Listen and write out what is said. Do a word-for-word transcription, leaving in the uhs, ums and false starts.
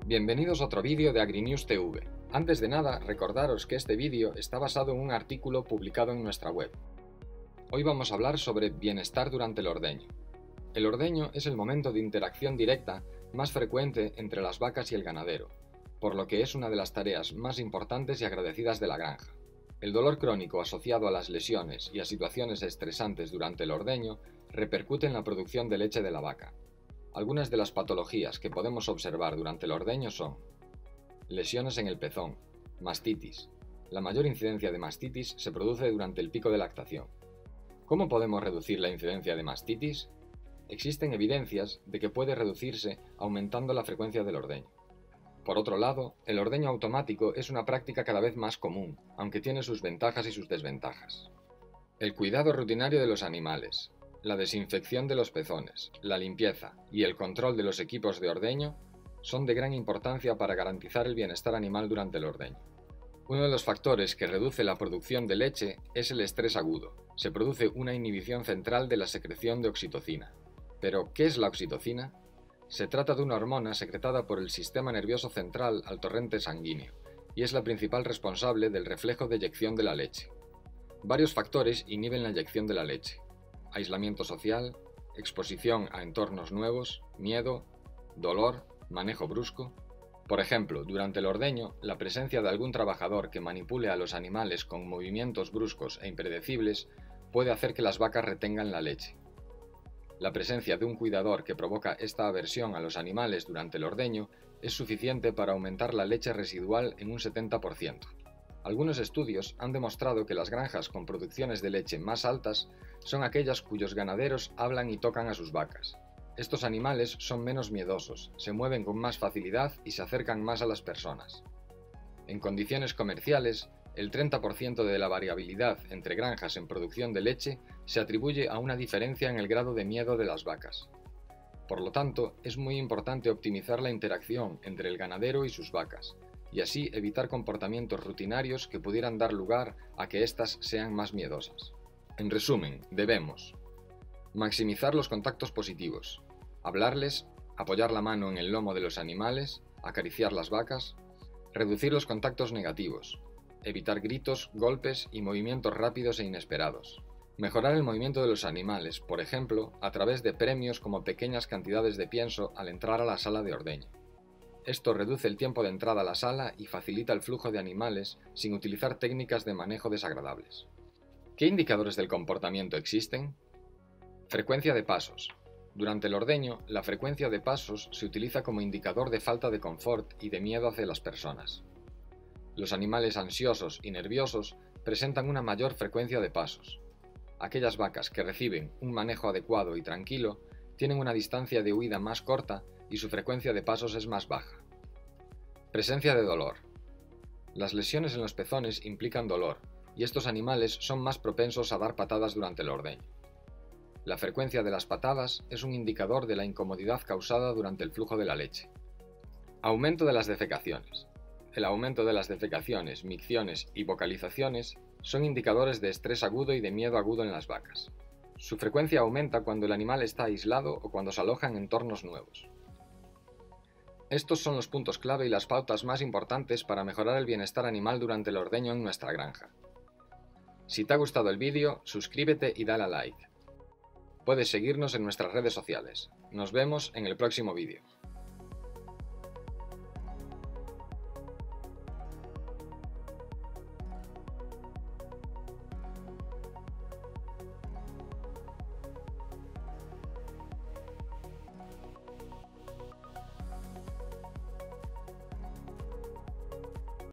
Bienvenidos a otro vídeo de AgriNews T V. Antes de nada, recordaros que este vídeo está basado en un artículo publicado en nuestra web. Hoy vamos a hablar sobre bienestar durante el ordeño. El ordeño es el momento de interacción directa más frecuente entre las vacas y el ganadero, por lo que es una de las tareas más importantes y agradecidas de la granja. El dolor crónico asociado a las lesiones y a situaciones estresantes durante el ordeño repercute en la producción de leche de la vaca. Algunas de las patologías que podemos observar durante el ordeño son lesiones en el pezón, mastitis. La mayor incidencia de mastitis se produce durante el pico de lactación. ¿Cómo podemos reducir la incidencia de mastitis? Existen evidencias de que puede reducirse aumentando la frecuencia del ordeño. Por otro lado, el ordeño automático es una práctica cada vez más común, aunque tiene sus ventajas y sus desventajas. El cuidado rutinario de los animales, la desinfección de los pezones, la limpieza y el control de los equipos de ordeño son de gran importancia para garantizar el bienestar animal durante el ordeño. Uno de los factores que reduce la producción de leche es el estrés agudo. Se produce una inhibición central de la secreción de oxitocina. ¿Pero qué es la oxitocina? Se trata de una hormona secretada por el sistema nervioso central al torrente sanguíneo y es la principal responsable del reflejo de eyección de la leche. Varios factores inhiben la eyección de la leche: aislamiento social, exposición a entornos nuevos, miedo, dolor, manejo brusco. Por ejemplo, durante el ordeño, la presencia de algún trabajador que manipule a los animales con movimientos bruscos e impredecibles puede hacer que las vacas retengan la leche. La presencia de un cuidador que provoca esta aversión a los animales durante el ordeño es suficiente para aumentar la leche residual en un setenta por ciento. Algunos estudios han demostrado que las granjas con producciones de leche más altas son aquellas cuyos ganaderos hablan y tocan a sus vacas. Estos animales son menos miedosos, se mueven con más facilidad y se acercan más a las personas. En condiciones comerciales, el treinta por ciento de la variabilidad entre granjas en producción de leche se atribuye a una diferencia en el grado de miedo de las vacas. Por lo tanto, es muy importante optimizar la interacción entre el ganadero y sus vacas, y así evitar comportamientos rutinarios que pudieran dar lugar a que éstas sean más miedosas. En resumen, debemos maximizar los contactos positivos, hablarles, apoyar la mano en el lomo de los animales, acariciar las vacas, reducir los contactos negativos, evitar gritos, golpes y movimientos rápidos e inesperados. Mejorar el movimiento de los animales, por ejemplo, a través de premios como pequeñas cantidades de pienso al entrar a la sala de ordeño. Esto reduce el tiempo de entrada a la sala y facilita el flujo de animales sin utilizar técnicas de manejo desagradables. ¿Qué indicadores del comportamiento existen? Frecuencia de pasos. Durante el ordeño, la frecuencia de pasos se utiliza como indicador de falta de confort y de miedo hacia las personas. Los animales ansiosos y nerviosos presentan una mayor frecuencia de pasos. Aquellas vacas que reciben un manejo adecuado y tranquilo tienen una distancia de huida más corta y su frecuencia de pasos es más baja. Presencia de dolor. Las lesiones en los pezones implican dolor, y estos animales son más propensos a dar patadas durante el ordeño. La frecuencia de las patadas es un indicador de la incomodidad causada durante el flujo de la leche. Aumento de las defecaciones. El aumento de las defecaciones, micciones y vocalizaciones son indicadores de estrés agudo y de miedo agudo en las vacas. Su frecuencia aumenta cuando el animal está aislado o cuando se aloja en entornos nuevos. Estos son los puntos clave y las pautas más importantes para mejorar el bienestar animal durante el ordeño en nuestra granja. Si te ha gustado el vídeo, suscríbete y dale a like. Puedes seguirnos en nuestras redes sociales. Nos vemos en el próximo vídeo.